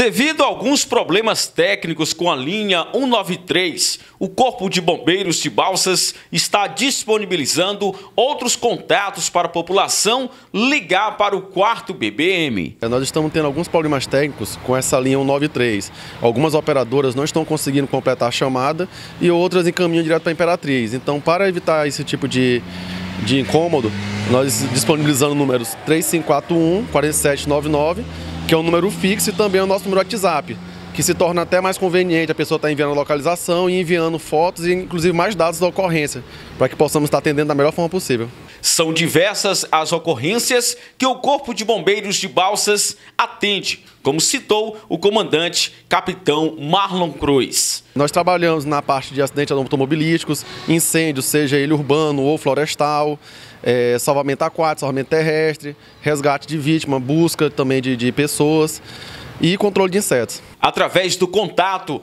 Devido a alguns problemas técnicos com a linha 193, o Corpo de Bombeiros de Balsas está disponibilizando outros contatos para a população ligar para o 4º BBM. Nós estamos tendo alguns problemas técnicos com essa linha 193. Algumas operadoras não estão conseguindo completar a chamada e outras encaminham direto para a Imperatriz. Então, para evitar esse tipo de incômodo, nós disponibilizamos números 3541-4799, que é um número fixo, e também é o nosso número WhatsApp, que se torna até mais conveniente a pessoa estar enviando a localização e enviando fotos e inclusive mais dados da ocorrência, para que possamos estar atendendo da melhor forma possível. São diversas as ocorrências que o Corpo de Bombeiros de Balsas atende, como citou o comandante capitão Marlon Cruz. Nós trabalhamos na parte de acidentes automobilísticos, incêndios, seja ele urbano ou florestal, salvamento aquático, salvamento terrestre, resgate de vítima, busca também de pessoas e controle de insetos. Através do contato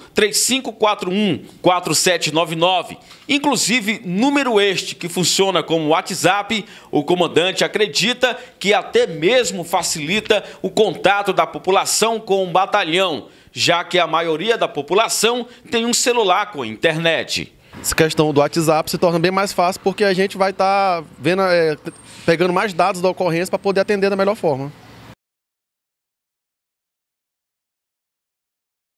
3541-4799, inclusive número este que funciona como WhatsApp, o comandante acredita que até mesmo facilita o contato da população com o batalhão, já que a maioria da população tem um celular com internet. Essa questão do WhatsApp se torna bem mais fácil porque a gente vai estar pegando mais dados da ocorrência para poder atender da melhor forma.